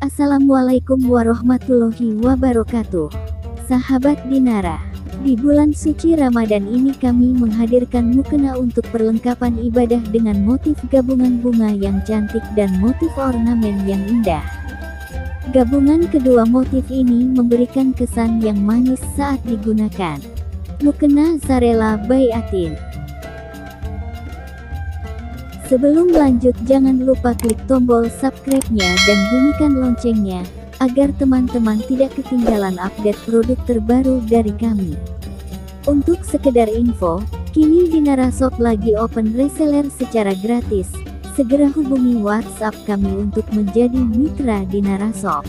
Assalamualaikum warahmatullahi wabarakatuh. Sahabat Dinara, di bulan suci Ramadan ini kami menghadirkan mukena untuk perlengkapan ibadah dengan motif gabungan bunga yang cantik dan motif ornamen yang indah. Gabungan kedua motif ini memberikan kesan yang manis saat digunakan. Mukena Zarela by Atin. Sebelum lanjut, jangan lupa klik tombol subscribe-nya dan bunyikan loncengnya, agar teman-teman tidak ketinggalan update produk terbaru dari kami. Untuk sekedar info, kini Dinara Shop lagi open reseller secara gratis. Segera hubungi WhatsApp kami untuk menjadi mitra Dinara Shop.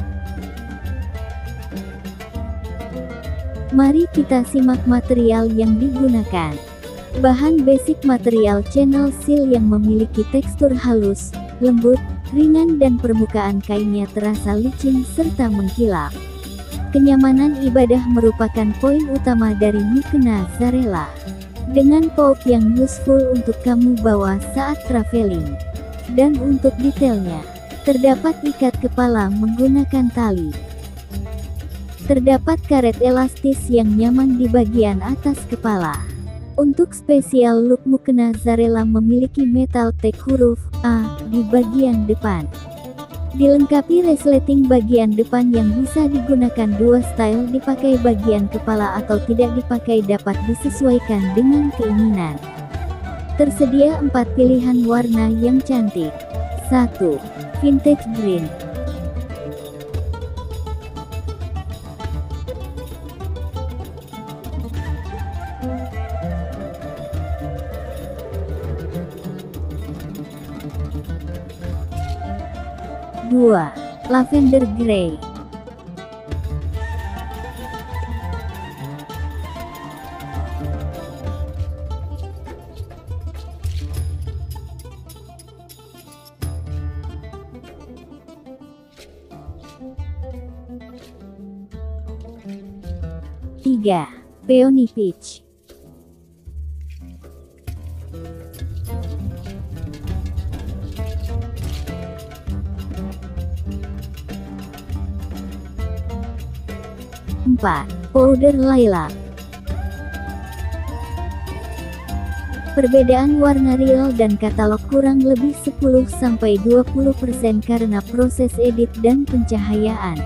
Mari kita simak material yang digunakan. Bahan basic material channel seal yang memiliki tekstur halus, lembut, ringan dan permukaan kainnya terasa licin serta mengkilap. Kenyamanan ibadah merupakan poin utama dari mukena Zarela. Dengan pouch yang useful untuk kamu bawa saat traveling. Dan untuk detailnya, terdapat ikat kepala menggunakan tali. Terdapat karet elastis yang nyaman di bagian atas kepala. Untuk spesial look, mukena Zarela memiliki metal tag huruf A di bagian depan. Dilengkapi resleting bagian depan yang bisa digunakan dua style, dipakai bagian kepala atau tidak dipakai, dapat disesuaikan dengan keinginan. Tersedia 4 pilihan warna yang cantik. 1. Vintage green. 2. Lavender grey. 3. Peony peach. 4. Powder lilac. Perbedaan warna real dan katalog kurang lebih 10-20% karena proses edit dan pencahayaan.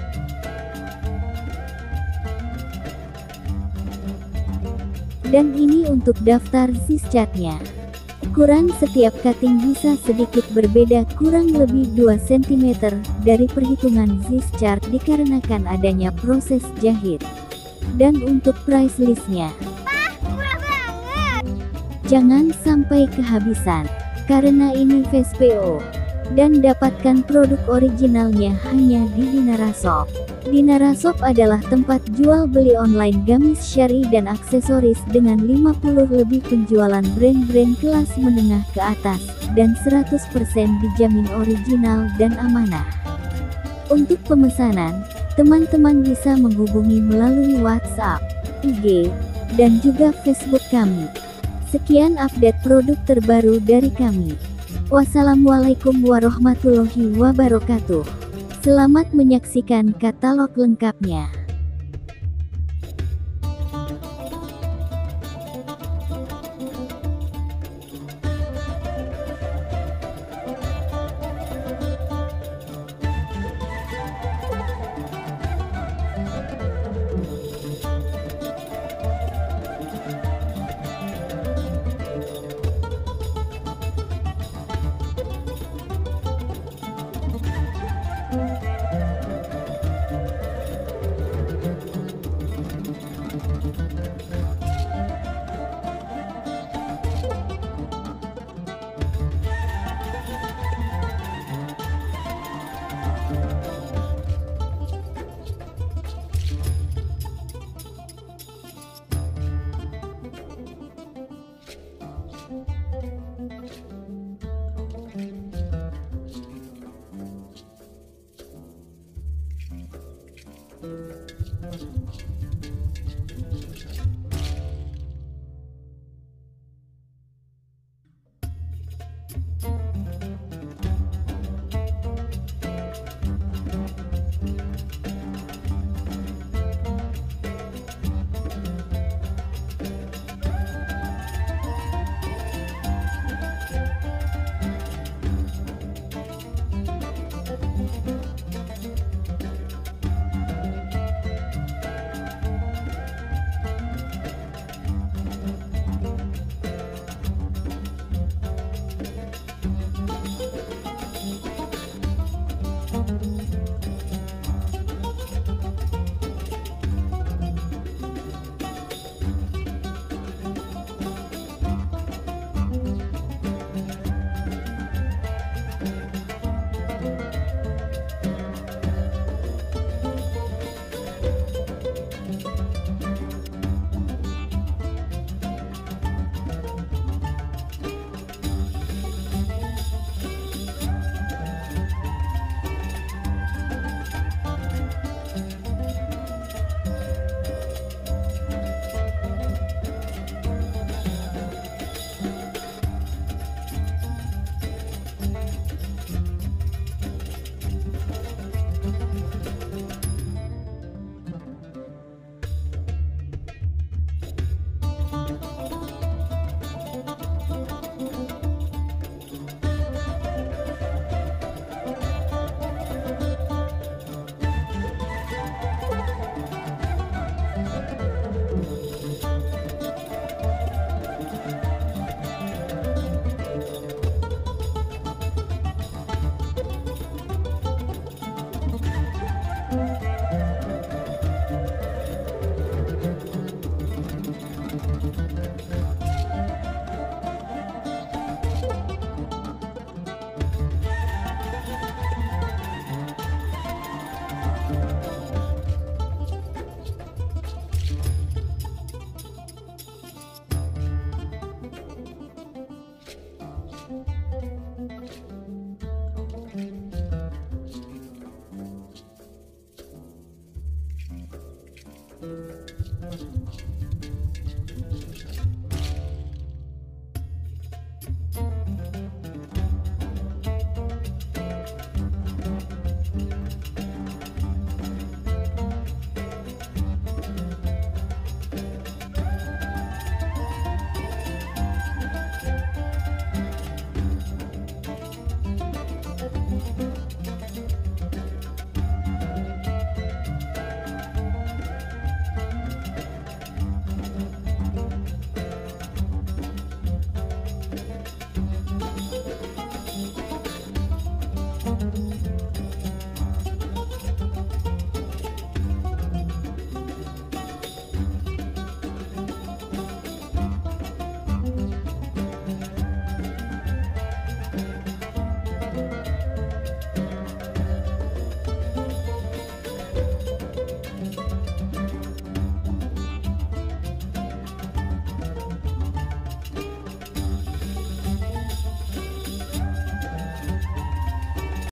Dan ini untuk daftar zis chartnya. Ukuran setiap cutting bisa sedikit berbeda, kurang lebih 2 cm dari perhitungan zis chart dikarenakan adanya proses jahit. Dan untuk price listnya, murah banget. Jangan sampai kehabisan, karena ini fast PO. Dan dapatkan produk originalnya hanya di Dinara Shop. Dinara Shop adalah tempat jual beli online gamis syari dan aksesoris dengan 50 lebih penjualan brand-brand kelas menengah ke atas, dan 100% dijamin original dan amanah. Untuk pemesanan, teman-teman bisa menghubungi melalui WhatsApp, IG, dan juga Facebook kami. Sekian update produk terbaru dari kami. Wassalamualaikum warahmatullahi wabarakatuh. Selamat menyaksikan katalog lengkapnya.